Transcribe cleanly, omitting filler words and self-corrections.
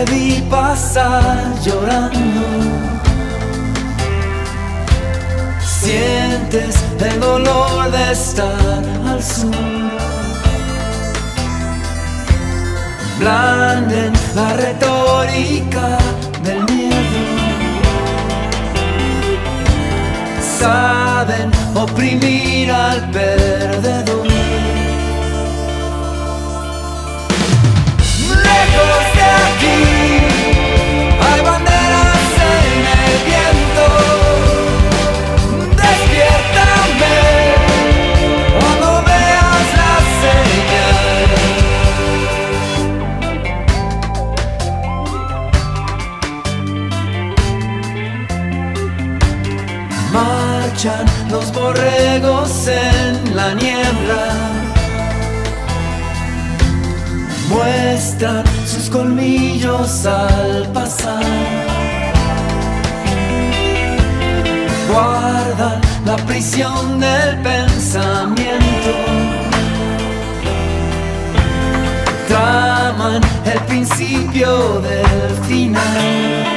te vi pasar llorando. Sientes el dolor de estar al sur. Blanden la retórica del miedo. Saben oprimir al perdedor. Lejos de aquí hay banderas en el viento. Despiértame cuando veas la señal. Marchan los borregos en la niebla. Muestran sus colmillos al pasar. Guardan la prisión del pensamiento. Traman el principio del final.